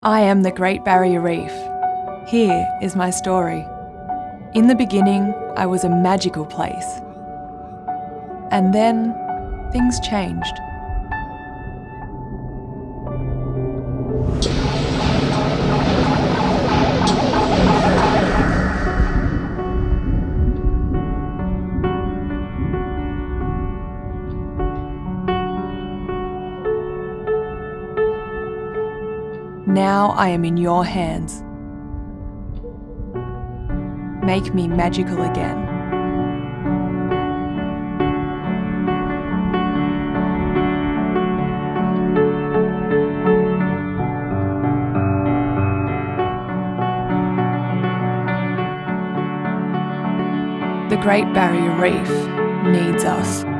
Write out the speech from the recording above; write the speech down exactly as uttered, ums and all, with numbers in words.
I am the Great Barrier Reef. Here is my story. In the beginning, I was a magical place. And then, things changed. Now I am in your hands. Make me magical again. The Great Barrier Reef needs us.